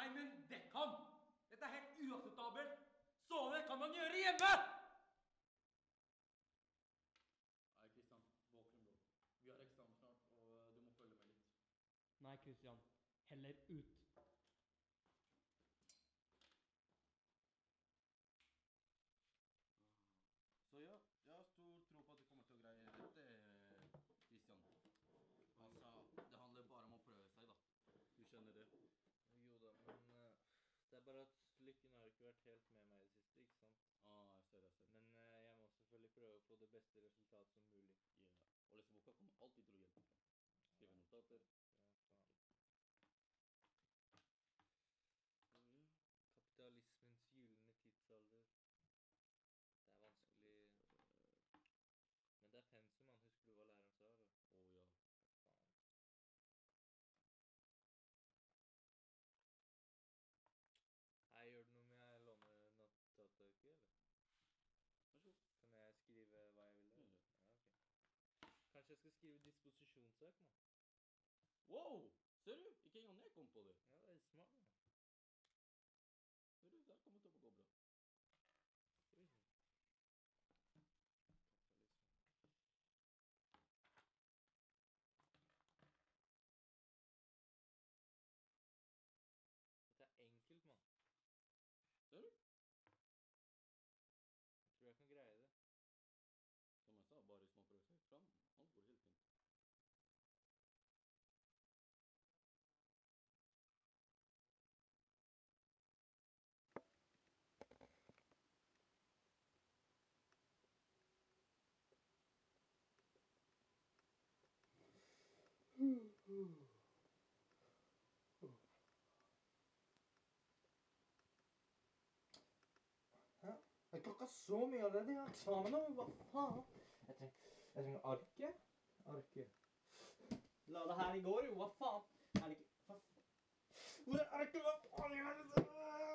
Nei, men dekkan! Dette helt uakseptabelt! Sove kan man gjøre hjemme! Nei, Kristian, våkne bro. Vi har eksamen snart, og du må følge med litt. Nei, Kristian. Heller ut. Så ja, jeg har stor tro på at du kommer til å greie dette, Kristian. Altså, det handler bare om å prøve seg da. Du skjønner det. Jo da, men det er bare at lykken har ikke vært helt med meg i det siste, ikke sant? Jeg ser det. Men jeg må selvfølgelig prøve å få det beste resultat som mulig. Ja, og lese boka kommer alltid til å hjelpe. Skrive notater. Ja, faen. Kapitalismens gyllene tidsalder. Det er vanskelig. Men det er pensum, man. Husker du hva læreren sa, eller? Ja. Faen. Hei, gjør det noe med jeg låner notatarket, eller? Vær så god. Kan jeg skrive hva jeg vil da? Ja, ok. Kanskje jeg skal skrive disposisjonssak, man? Wow! Ser du? Ikke engang jeg kom på det. Ja, det er smart, man. Ser du? Det kommer til å gå bra. Skal vi se. Kapitalisme. Dette er enkelt, man. Ser du? Jeg tror jeg kan greie det. Som jeg sa, bare hvis man prøver seg fram. Alt går helt fint. Jeg klokka så mye allerede. Jeg har eksamen nå. Hva faen? Jeg trenger arket. La det her i går, jo. Hva faen? Er det ikke... Hvor er arket? Hva faen gjør det?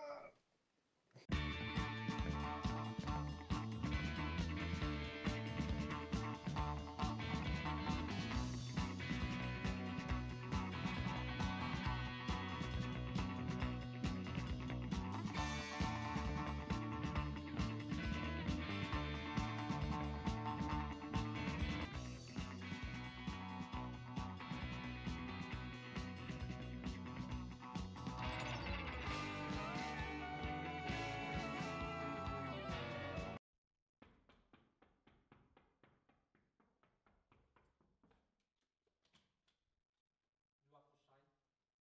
Du er for sein.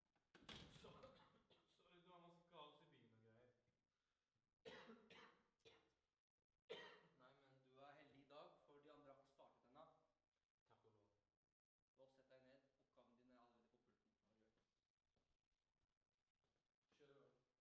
Sorry, du har masse kaos i byen og greier. Nei, men du er heldig i dag, for de andre har ikke startet ennå. Takk og lov. Så sett deg ned. Oppgaven din er allerede på pulten. Kjør.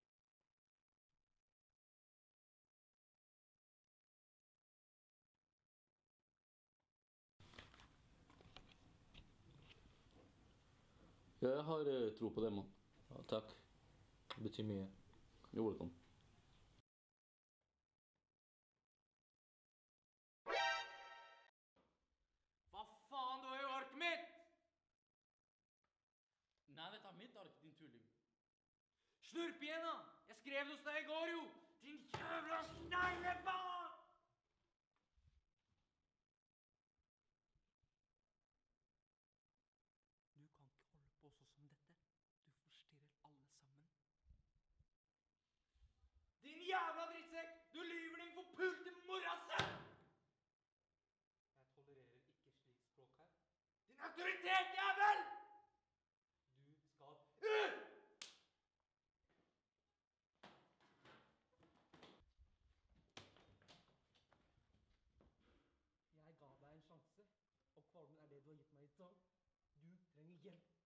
Ja, jeg har tro på det, mann. Ja, takk. Det betyr mye. You're welcome. Hva faen, du har jo arket mitt! Nei, dette er mitt ark, din tulling. Snurp igjen da! Jeg skrev det hos deg i går, jo! Din jævla sneglefaen! Du kan ikke holde på sånn som dette. Du forstyrrer alle sammen. Din jævla drittsekk! Du lyver din forpulte morasse! Jeg tolererer ikke slikt språk her. Din autoritet, jævel! Du skal ut! Jeg ga deg en sjanse, og kvalmen er det du har gitt meg i dag. Du trenger hjelp.